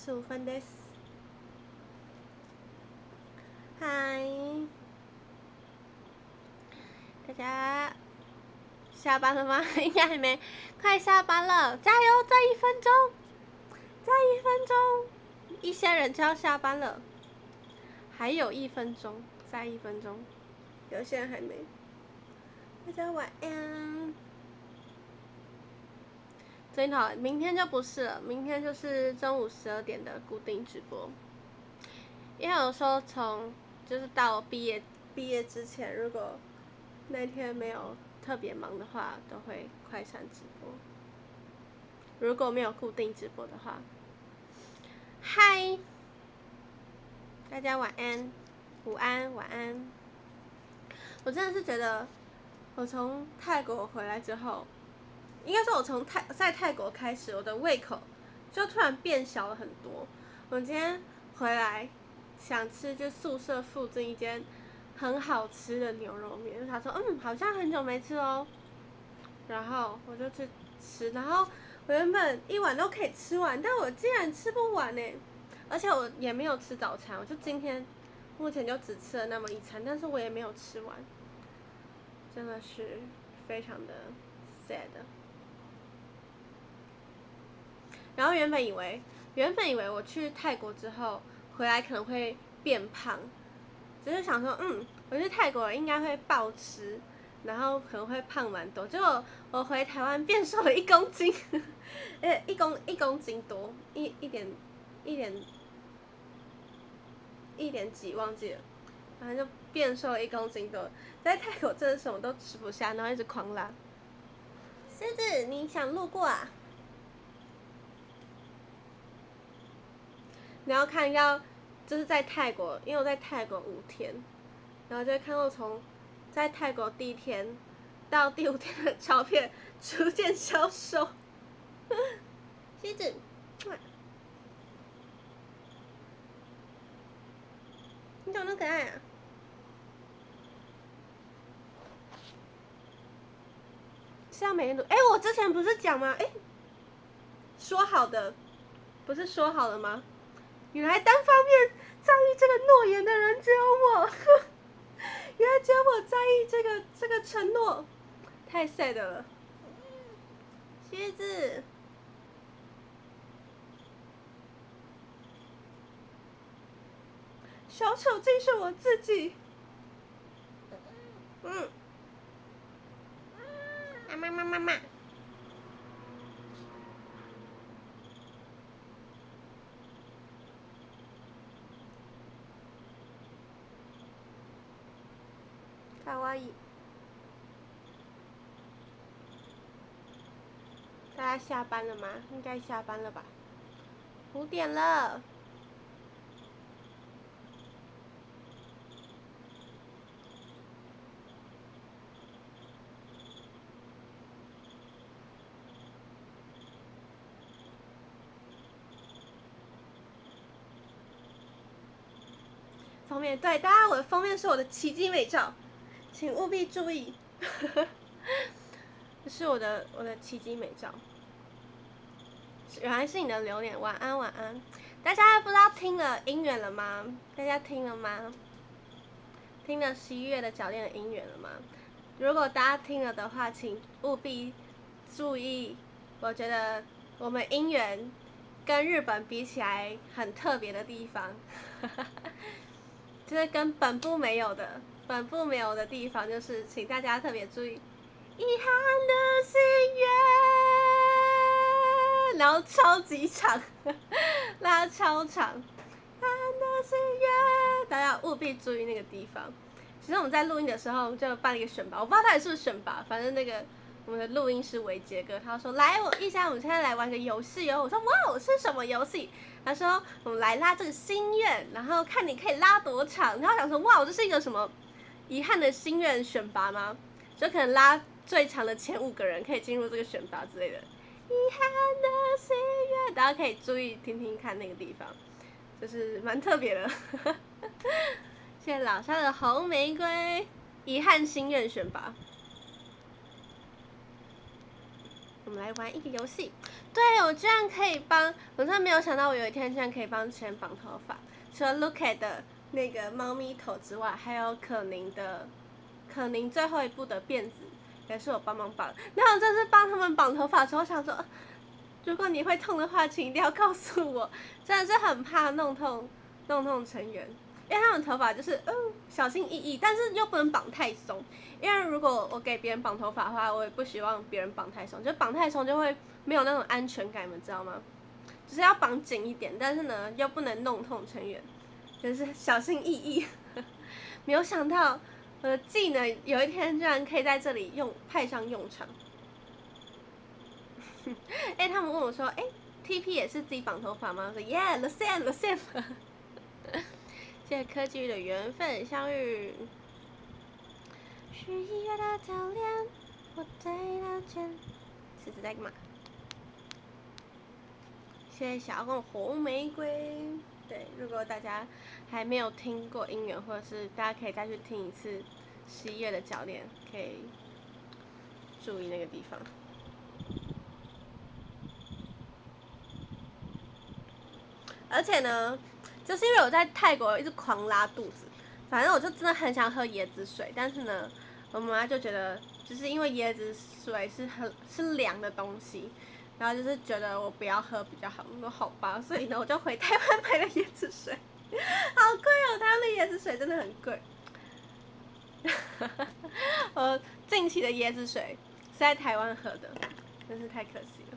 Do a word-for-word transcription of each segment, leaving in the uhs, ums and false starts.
十五分です。嗨，大家下班了吗？应该还没，快下班了，加油！再一分钟，再一分钟，一些人就要下班了，还有一分钟，再一分钟，有些人还没。大家晚安。真好，明天就不是了，明天就是中午十二点的固定直播。因为有时候从就是到我毕业毕业之前，如果那天没有特别忙的话，都会快闪直播。如果没有固定直播的话，嗨，大家晚安、午安、晚安。我真的是觉得，我从泰国回来之后，应该说我从泰在泰国开始，我的胃口就突然变小了很多。我今天回来想吃就宿舍附近一间很好吃的牛肉面，他说嗯好像很久没吃哦，然后我就去吃，然后我原本一碗都可以吃完，但我竟然吃不完呢，而且我也没有吃早餐，我就今天目前就只吃了那么一餐，但是我也没有吃完，真的是非常的 sad。然后原本以为，原本以为我去泰国之后回来可能会变胖，只是想说，嗯，我去泰国应该会暴吃，然后可能会胖蛮多。结果我回台湾变瘦了一公斤，呃，一公一公斤多，一一点一点一点几忘记了，反正就变瘦了一公斤多。在泰国真的什么都吃不下，然后一直狂拉。狮子，你想路过啊？你要看要，就是在泰国，因为我在泰国五天，然后就会看到从在泰国第一天到第五天的照片逐渐消瘦。狮子，你怎么那么可爱啊？是要每天录？哎、欸，我之前不是讲吗？哎、欸，说好的，不是说好了吗？原来单方面在意这个诺言的人只有我，原来只有我在意这个这个承诺，太 sad 了。蝎子，小丑竟是我自己。嗯，妈妈妈妈妈。卡哇伊，大家下班了吗？应该下班了吧？五点了。封面对，大家我的封面是我的奇迹美照，请务必注意。这是我的我的奇迹美照，原来是你的榴莲。晚安晚安，大家不知道听了音源了吗？大家听了吗？听了十一月的铰链的音源了吗？如果大家听了的话，请务必注意，我觉得我们音源跟日本比起来很特别的地方。就是跟本部没有的，本部没有的地方，就是请大家特别注意，遗憾的心愿，然后超级长，拉超长，遗憾的心愿，大家务必注意那个地方。其实我们在录音的时候，我们就办了一个选拔，我不知道到底是不是选拔，反正那个我们的录音师维杰哥他说，来，我一下我们现在来玩个游戏哦。我说哇，是什么游戏？他说我们来拉这个心愿，然后看你可以拉多长。然后想说哇，这是一个什么遗憾的心愿选拔吗？就可能拉最长的前五个人可以进入这个选拔之类的。遗憾的心愿，大家可以注意听听看那个地方，就是蛮特别的。谢谢老沙的红玫瑰，遗憾心愿选拔。 我们来玩一个游戏。对，我居然可以帮，我真的没有想到，我有一天居然可以帮钱绑头发。除了 Look-it 的那个猫咪头之外，还有可宁的，可宁最后一部的辫子也是我帮忙绑。然后这次帮他们绑头发的时候，我想说，如果你会痛的话，请一定要告诉我，真的是很怕弄痛弄痛成员。因为他们头发就是嗯小心翼翼，但是又不能绑太松。因为如果我给别人绑头发的话，我也不希望别人绑太松，就绑太松就会没有那种安全感，你们知道吗？就是要绑紧一点，但是呢又不能弄痛成员，就是小心翼翼。没有想到我的技能有一天居然可以在这里用派上用场。哎、欸，他们问我说，哎、欸、，T P 也是自己绑头发吗？我说 ，Yeah，the same，the same。谢谢科技的缘分相遇。十一月的早恋，我对他见，是在干嘛？谢谢小公红玫瑰。对，如果大家还没有听过音源，或者是大家可以再去听一次十一月的教练，可以注意那个地方。而且呢，就是因为我在泰国一直狂拉肚子，反正我就真的很想喝椰子水，但是呢，我妈妈就觉得，就是因为椰子水是很是凉的东西，然后就是觉得我不要喝比较好。我说好吧，所以呢，我就回台湾买了椰子水，好贵哦，台湾的椰子水真的很贵。我近期的椰子水是在台湾喝的，真是太可惜了。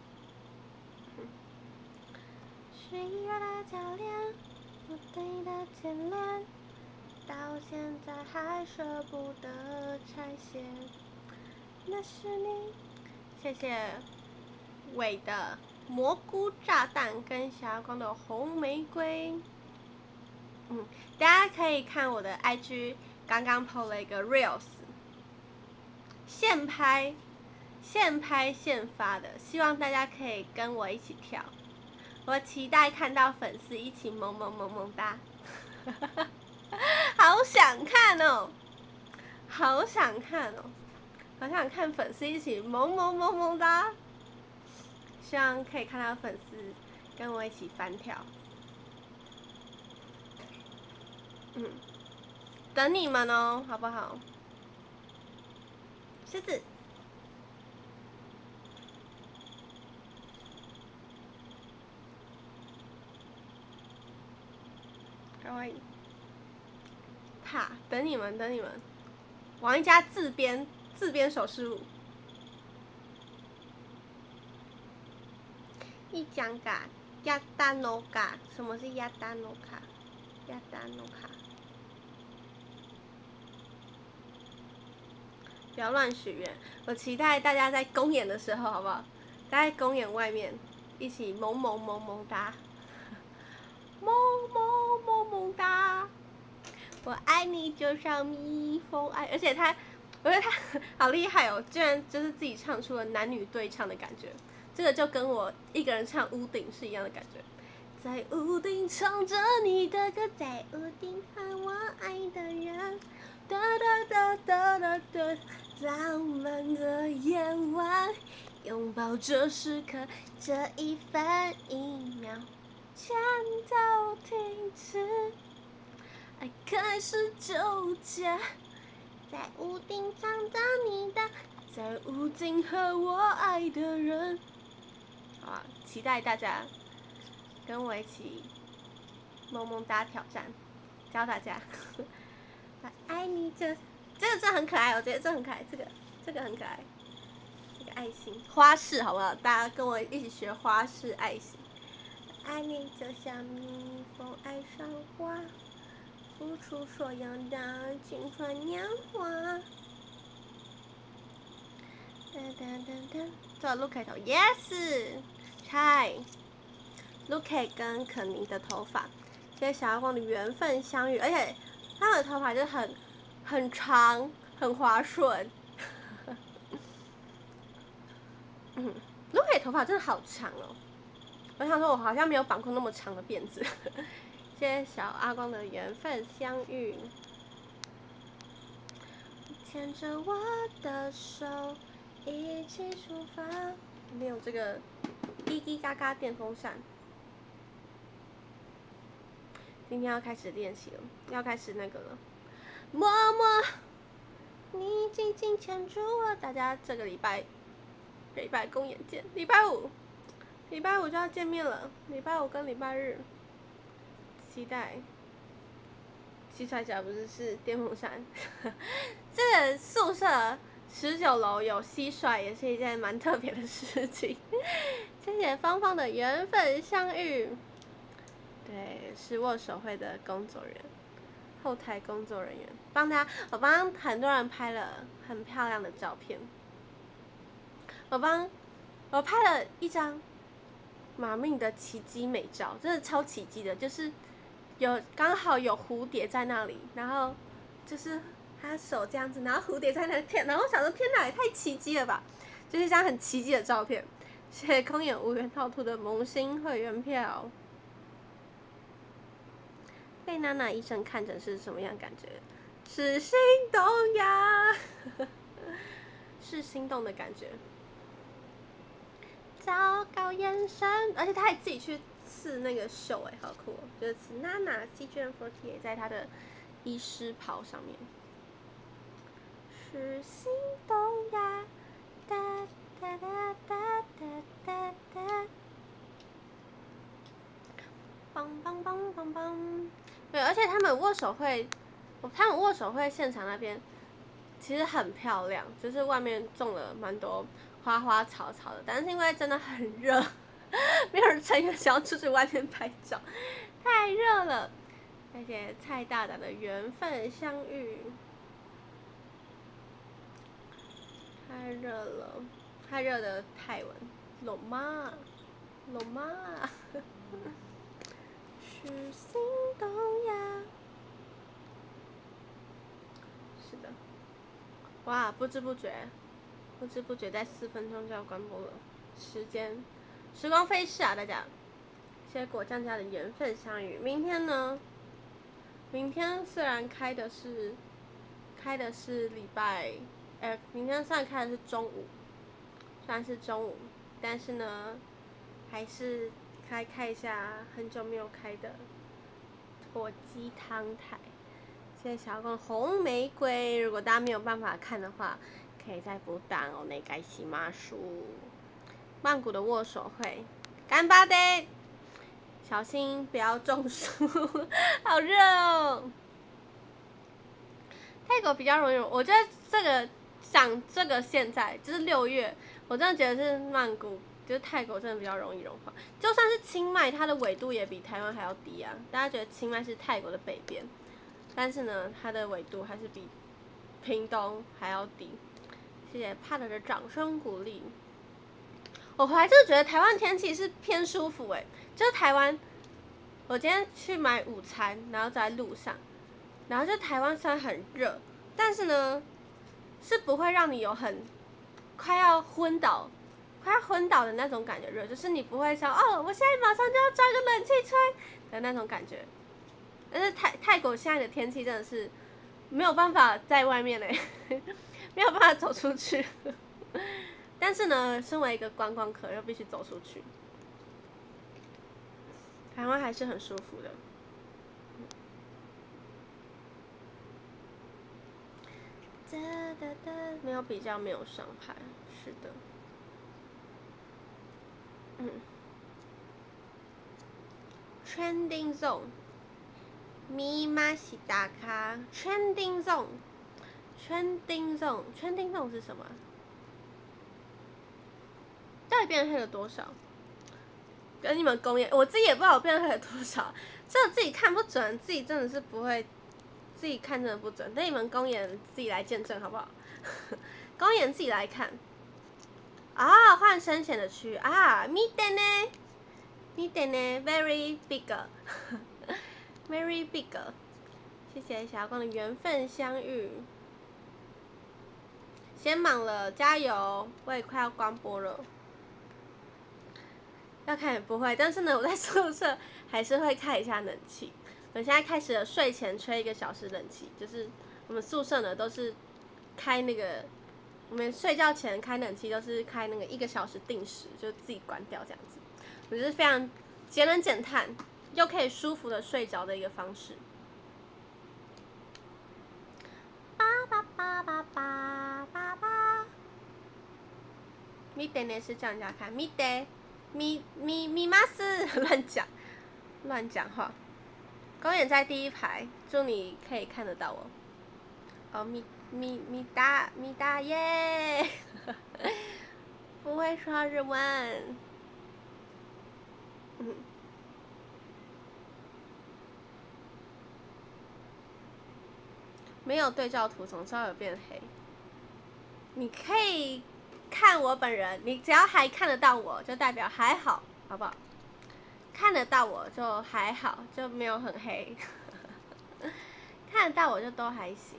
十一月的教练，我对他牵连，到现在还舍不得拆卸。那是你，谢谢伟的蘑菇炸弹跟霞光的红玫瑰。嗯，大家可以看我的 I G， 刚刚 po 了一个 reels， 现拍、现拍现发的，希望大家可以跟我一起跳。我期待看到粉丝一起萌萌萌萌哒，好想看哦，好想看哦，好想看粉丝一起萌萌萌萌哒，希望可以看到粉丝跟我一起翻跳。嗯，等你们哦，好不好？狮子。可愛い，怕等你们，等你们。王一家自编自编手势舞。一讲嘎亚达诺嘎，什么是亚达诺卡？亚达诺卡。不要乱许愿，我期待大家在公演的时候，好不好？在公演外面一起萌萌萌萌哒。萌萌萌萌哒，我爱你就像蜜蜂爱，而且他，我觉得他好厉害哦，居然就是自己唱出了男女对唱的感觉，这个就跟我一个人唱屋顶是一样的感觉。在屋顶唱着你的歌，在屋顶喊我爱的人，哒哒哒哒哒哒，浪漫的夜晚，拥抱这时刻，这一分一秒。全都停止，爱开始纠结，在屋顶唱着你的，在屋顶和我爱的人。好啊，期待大家跟我一起萌萌哒挑战，教大家。我爱你这，这个真的很可爱，我觉得这很可爱，这个这个很可爱，这个爱心花式好不好？大家跟我一起学花式爱心。爱你就像蜜蜂爱上花，付出所有的青春年华。噔噔噔噔，做 Look-it 头 ，Yes， 嗨 ，Look-it 跟肯尼的头发，谢谢小阳光的缘分相遇，而且他的头发就很很长，很滑顺。嗯 ，Look-it 头发真的好长哦。我想说，我好像没有绑过那么长的辫子。谢谢小阿光的缘分相遇，牵着我的手，一起出发。 没有这个叽叽嘎嘎电风扇。今天要开始练习了，要开始那个了。默默，你紧紧牵住我。大家这个礼拜，礼拜公演见。礼拜五，礼拜五就要见面了。礼拜五跟礼拜日，期待。蟋蟀脚不是是电风扇。这个宿舍十九楼有蟋蟀，也是一件蛮特别的事情。谢谢芳芳的缘分相遇。对，是握手会的工作人员，后台工作人员，帮他，我帮很多人拍了很漂亮的照片。我帮，我拍了一张马命的奇迹美照，真的超奇迹的，就是有刚好有蝴蝶在那里，然后就是他手这样子，然后蝴蝶在那天，然后我想说天哪，也太奇迹了吧，就是一张很奇迹的照片。谢谢空眼无缘套兔的萌新会员票。被娜娜医生看诊是什么样感觉？是心动呀，是心动的感觉。糟糕眼神，而且他还自己去刺那个绣，哎，好酷哦！就是刺娜娜 C G M 四十八在他的医师袍上面。是心动呀，哒哒哒哒哒哒哒，梆梆梆梆梆。对，而且他们握手会，他们握手会现场那边其实很漂亮，就是外面种了蛮多花花草草的，但是因为真的很热，没有人成员想要出去外面拍照，太热了。谢谢蔡大大的缘分相遇，太热了，太热的泰文，龙妈，龙妈。是心动呀！是的，哇，不知不觉，不知不觉在四分钟就要关播了，时间，时光飞逝啊，大家。谢谢果酱家的缘分相遇。明天呢？明天虽然开的是，开的是礼拜，呃，明天虽然开的是中午，虽然是中午，但是呢，还是。开开一下很久没有开的火鸡汤台，谢谢小公红玫瑰。如果大家没有办法看的话，可以再补档哦。那该西马书曼谷的握手会，干巴的，小心不要中暑，好热哦。泰国比较容易，我觉得这个像这个现在就是六月，我真的觉得是曼谷。就是泰国真的比较容易融化，就算是清迈，它的纬度也比台湾还要低啊。大家觉得清迈是泰国的北边，但是呢，它的纬度还是比屏东还要低。谢谢帕德的掌声鼓励。我回来就是觉得台湾天气是偏舒服哎、欸，就是台湾，我今天去买午餐，然后在路上，然后就台湾虽然很热，但是呢，是不会让你有很快要昏倒。快要昏倒的那种感觉热，就是你不会想哦，我现在马上就要装个冷气吹的那种感觉。但是泰泰国现在的天气真的是没有办法在外面嘞，没有办法走出去。但是呢，身为一个观光客，又必须走出去。台湾还是很舒服的。哒哒哒，没有比较，没有伤害，是的。嗯 ，Trending Zone， 咪妈西达卡 ，Trending Zone，Trending Zone，Trending Zone 是什么？到底变黑了多少？跟你们公演，我自己也不知道我变黑了多少，这我自己看不准，自己真的是不会，自己看真的不准，等你们公演自己来见证好不好？公演自己来看。啊，换深浅的区啊，見てね，見てね ，very big，very big， 谢谢小光的缘分相遇。先忙了，加油！我也快要关播了，要看也不会，但是呢，我在宿舍还是会开一下冷气。我现在开始了睡前吹一个小时冷气，就是我们宿舍呢都是开那个我们睡觉前开冷气都是开那个一个小时定时，就自己关掉这样子。我觉得非常节能减碳，又可以舒服的睡着的一个方式。叭叭叭叭叭叭叭。咪得呢是叫人家看，咪得，咪咪咪妈是乱讲，乱讲话。公演在第一排，祝你可以看得到我。哦，咪咪咪大咪大耶，不会说日文。嗯。没有对照图，总是要有变黑。你可以看我本人，你只要还看得到我，就代表还好，好不好？看得到我就还好，就没有很黑。看得到我就都还行。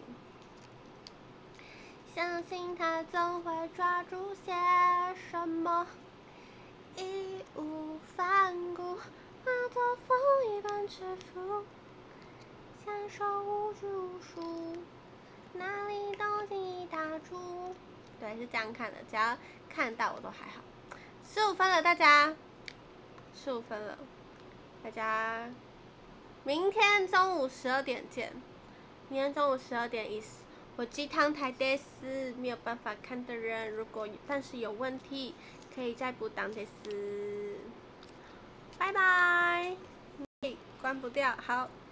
相信他总会抓住些什么，义无反顾，化作风一般制服，享受无拘无束，哪里都轻易打住。对，是这样看的，只要看得到我都还好。十五分了，大家，十五分了，大家，明天中午十二点见。明天中午十二点一十，我鸡汤台得斯没有办法看的人，如果但是有问题，可以再补档得斯。拜拜，关不掉，好。